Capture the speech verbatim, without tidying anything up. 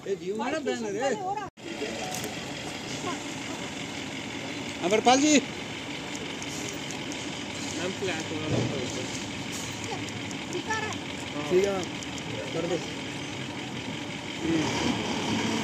अमरपाल जी ma'am flat वाला ठीक है कर दो।